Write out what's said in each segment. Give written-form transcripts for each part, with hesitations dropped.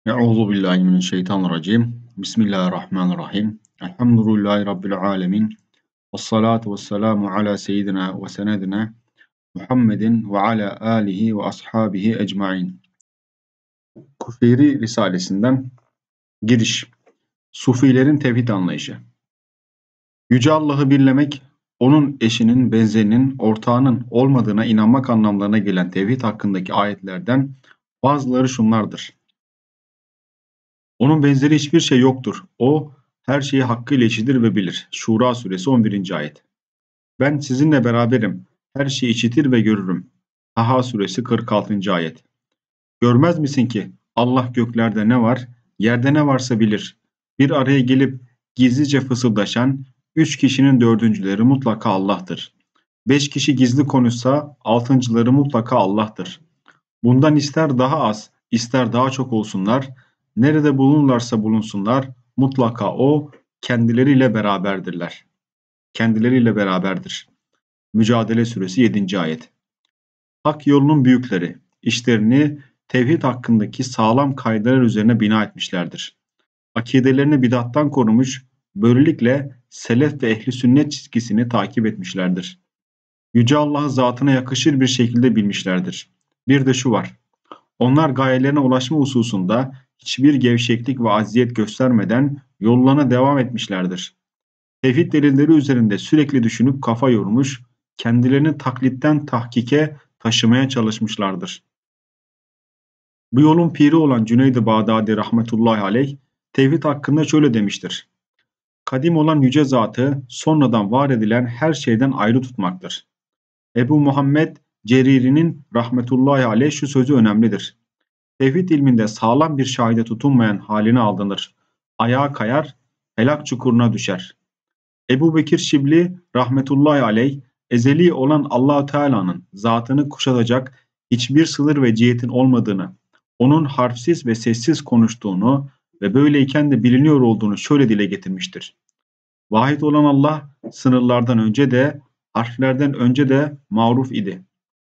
Euzu billahi mineşşeytanirracim. Bismillahirrahmanirrahim. Elhamdülillahi rabbil alamin. Ves salatu vesselamu ala seyyidina ve senedina Muhammedin ve ala alihi ve ashabihi ecmaîn. Kufeyri Risalesinden giriş. Sufilerin tevhid anlayışı. Yüce Allah'ı birlemek, onun eşinin, benzerinin, ortağının olmadığına inanmak anlamlarına gelen tevhid hakkındaki ayetlerden bazıları şunlardır. Onun benzeri hiçbir şey yoktur. O her şeyi hakkıyla işitir ve bilir. Şura suresi 11. ayet. Ben sizinle beraberim. Her şeyi işitir ve görürüm. Taha suresi 46. ayet. Görmez misin ki Allah göklerde ne var, yerde ne varsa bilir. Bir araya gelip gizlice fısıldaşan 3 kişinin dördüncüleri mutlaka Allah'tır. 5 kişi gizli konuşsa altıncıları mutlaka Allah'tır. Bundan ister daha az, ister daha çok olsunlar, nerede bulunurlarsa bulunsunlar, mutlaka o kendileriyle beraberdirler. Kendileriyle beraberdir. Mücadele Suresi 7. ayet. Hak yolunun büyükleri, işlerini tevhid hakkındaki sağlam kaideler üzerine bina etmişlerdir. Akidelerini bidattan korumuş, böylelikle selef ve ehli sünnet çizgisini takip etmişlerdir. Yüce Allah'ı zatına yakışır bir şekilde bilmişlerdir. Bir de şu var. Onlar gayelerine ulaşma hususunda hiçbir gevşeklik ve acziyet göstermeden yollarına devam etmişlerdir. Tevhid delilleri üzerinde sürekli düşünüp kafa yormuş, kendilerini taklitten tahkike taşımaya çalışmışlardır. Bu yolun piri olan Cüneyd-i Bağdadi rahmetullahi aleyh, tevhid hakkında şöyle demiştir. Kadim olan yüce zatı sonradan var edilen her şeyden ayrı tutmaktır. Ebu Muhammed Ceriri'nin rahmetullahi aleyh şu sözü önemlidir. Tevhid ilminde sağlam bir şahide tutunmayan haline aldanır. Ayağa kayar, helak çukuruna düşer. Ebu Bekir Şibli rahmetullahi aleyh, ezeli olan Allah-u Teala'nın zatını kuşatacak hiçbir sınır ve cihetin olmadığını, onun harfsiz ve sessiz konuştuğunu ve böyleyken de biliniyor olduğunu şöyle dile getirmiştir. Vahid olan Allah sınırlardan önce de, harflerden önce de maruf idi.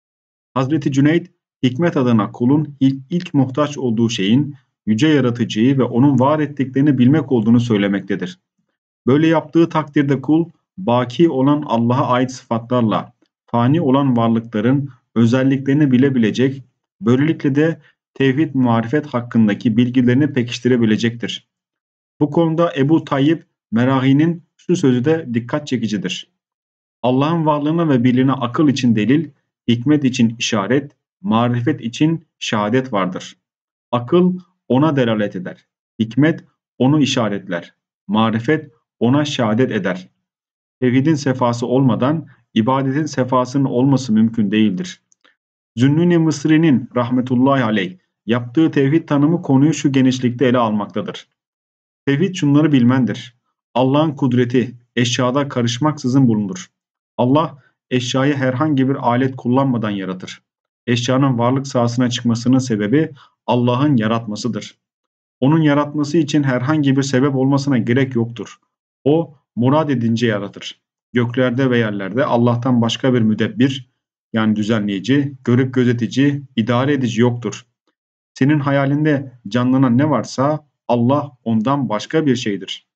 Hazreti Cüneyd, hikmet adına kulun ilk muhtaç olduğu şeyin yüce yaratıcıyı ve onun var ettiklerini bilmek olduğunu söylemektedir. Böyle yaptığı takdirde kul, baki olan Allah'a ait sıfatlarla, fani olan varlıkların özelliklerini bilebilecek, böylelikle de tevhid marifet hakkındaki bilgilerini pekiştirebilecektir. Bu konuda Ebu Tayyip Merahi'nin şu sözü de dikkat çekicidir. Allah'ın varlığına ve birliğine akıl için delil, hikmet için işaret, marifet için şehadet vardır. Akıl ona delalet eder. Hikmet onu işaretler. Marifet ona şehadet eder. Tevhidin sefası olmadan ibadetin sefasının olması mümkün değildir. Zünnûn-i Mısri'nin rahmetullahi aleyh yaptığı tevhid tanımı konuyu şu genişlikte ele almaktadır. Tevhid şunları bilmendir. Allah'ın kudreti eşyada karışmaksızın bulunur. Allah eşyayı herhangi bir alet kullanmadan yaratır. Eşyanın varlık sahasına çıkmasının sebebi Allah'ın yaratmasıdır. Onun yaratması için herhangi bir sebep olmasına gerek yoktur. O murad edince yaratır. Göklerde ve yerlerde Allah'tan başka bir müdebbir, yani düzenleyici, görüp gözetici, idare edici yoktur. Senin hayalinde canlanan ne varsa Allah ondan başka bir şeydir.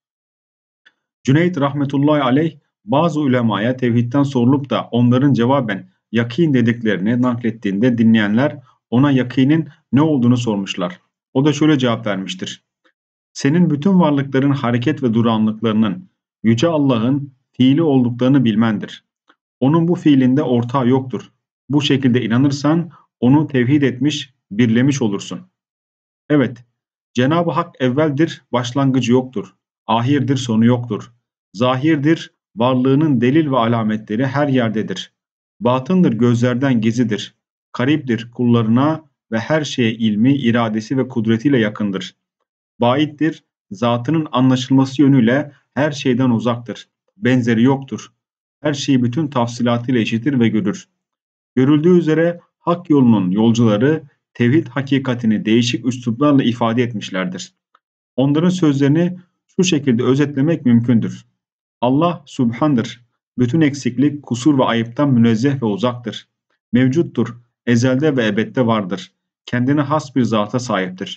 Cüneyd rahmetullahi aleyh bazı ulemaya tevhidden sorulup da onların cevaben yakin dediklerini naklettiğinde dinleyenler ona yakinin ne olduğunu sormuşlar. O da şöyle cevap vermiştir. Senin bütün varlıkların hareket ve duranlıklarının Yüce Allah'ın fiili olduklarını bilmendir. Onun bu fiilinde ortağı yoktur. Bu şekilde inanırsan onu tevhid etmiş, birlemiş olursun. Evet, Cenab-ı Hak evveldir, başlangıcı yoktur. Ahirdir, sonu yoktur. Zahirdir, varlığının delil ve alametleri her yerdedir. Batındır, gözlerden gezidir. Kariptir, kullarına ve her şeye ilmi, iradesi ve kudretiyle yakındır. Baittir, zatının anlaşılması yönüyle her şeyden uzaktır. Benzeri yoktur. Her şeyi bütün tafsilatıyla işitir ve görür. Görüldüğü üzere hak yolunun yolcuları tevhid hakikatini değişik üsluplarla ifade etmişlerdir. Onların sözlerini şu şekilde özetlemek mümkündür. Allah Subhan'dır. Bütün eksiklik, kusur ve ayıptan münezzeh ve uzaktır. Mevcuttur. Ezelde ve ebedde vardır. Kendine has bir zata sahiptir.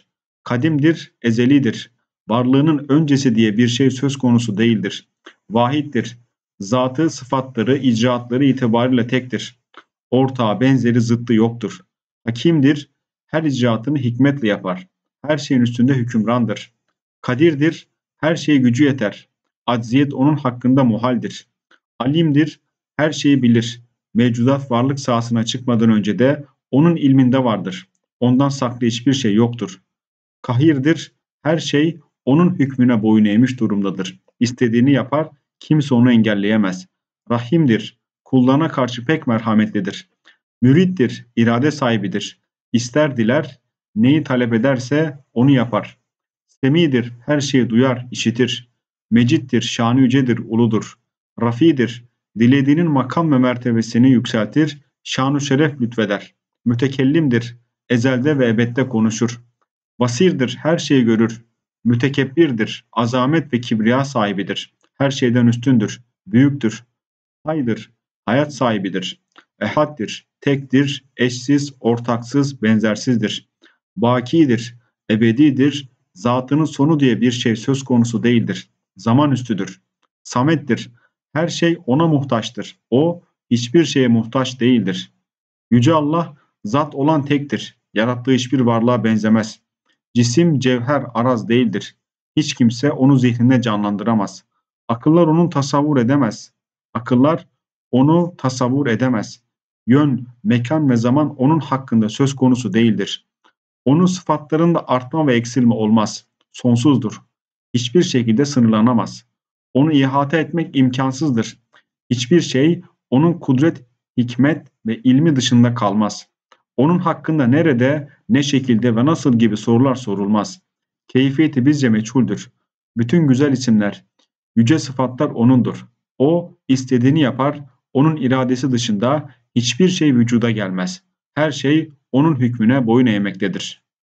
Kadimdir, ezelidir. Varlığının öncesi diye bir şey söz konusu değildir. Vahittir. Zatı, sıfatları, icraatları itibariyle tektir. Ortağı, benzeri, zıttı yoktur. Hakimdir. Her icraatını hikmetle yapar. Her şeyin üstünde hükümrandır. Kadirdir. Her şeye gücü yeter. Acziyet onun hakkında muhaldir. Alimdir. Her şeyi bilir. Mevcudat varlık sahasına çıkmadan önce de onun ilminde vardır. Ondan saklı hiçbir şey yoktur. Kahirdir. Her şey onun hükmüne boyun eğmiş durumdadır. İstediğini yapar, kimse onu engelleyemez. Rahimdir. Kullarına karşı pek merhametlidir. Mürittir, irade sahibidir. İster diler, neyi talep ederse onu yapar. Semidir, her şeyi duyar, işitir. Mecittir, şanı yücedir, uludur. Rafidir, dilediğinin makam ve mertebesini yükseltir, şanu şeref lütfeder. Mütekellimdir, ezelde ve ebedde konuşur. Basirdir, her şeyi görür. Mütekebbirdir, azamet ve kibriya sahibidir. Her şeyden üstündür, büyüktür. Haydır, hayat sahibidir. Ehaddir, tektir, eşsiz, ortaksız, benzersizdir. Bakidir, ebedidir, zatının sonu diye bir şey söz konusu değildir. Zaman üstüdür. Samettir, her şey ona muhtaçtır. O hiçbir şeye muhtaç değildir. Yüce Allah zat olan tektir. Yarattığı hiçbir varlığa benzemez. Cisim, cevher, araz değildir. Hiç kimse onu zihninde canlandıramaz. Akıllar onu tasavvur edemez. Akıllar onu tasavvur edemez. Yön, mekan ve zaman onun hakkında söz konusu değildir. Onun sıfatlarında artma ve eksilme olmaz. Sonsuzdur. Hiçbir şekilde sınırlanamaz. Onu ihate etmek imkansızdır. Hiçbir şey onun kudret, hikmet ve ilmi dışında kalmaz. Onun hakkında nerede, ne şekilde ve nasıl gibi sorular sorulmaz. Keyfiyeti bizce meçhuldür. Bütün güzel isimler, yüce sıfatlar O'nundur. O istediğini yapar, O'nun iradesi dışında hiçbir şey vücuda gelmez. Her şey O'nun hükmüne boyun eğmektedir.